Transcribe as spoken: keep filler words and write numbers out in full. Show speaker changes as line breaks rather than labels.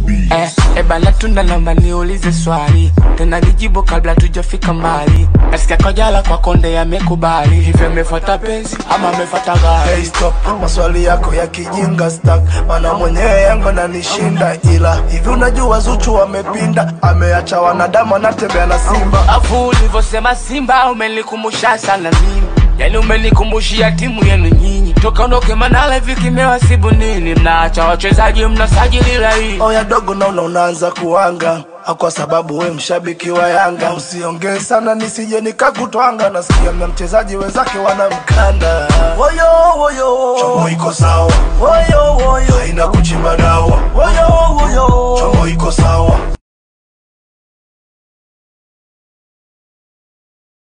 Eh, eba na tunda naomba niulize swali, tena nijibu kabla tujafika mbali. Nasikia Kajala kwa Konde yamekubali, hivyo amefuata penzi ama amefuata gari?
Hey stop, maswali yako ya kijinga stuck, mana mwenyewe yangu ananishinda. Ila hivi unajua Zuchu wamepinda, ameacha wanadamu anatembea na simba.
Afu ulivyosema Simba umenikumbusha sana mimi, yani umenikumbushia timu yenu nyinyi. Toka ondoke Manala hivi kimewasibu nini? Mnaacha wachezaji mnasajili laini.
Oya dogo na unaanza kuanga, kwa sababu we mshabiki wa Yanga. Usiongee sana nisije nikakutwanga, nasikia na mchezaji wenzake wanamkanda. Woyo woyo, chombo iko sawa. Woyo woyo, haina kuchimba dawa. Woyo woyo, chombo iko sawa.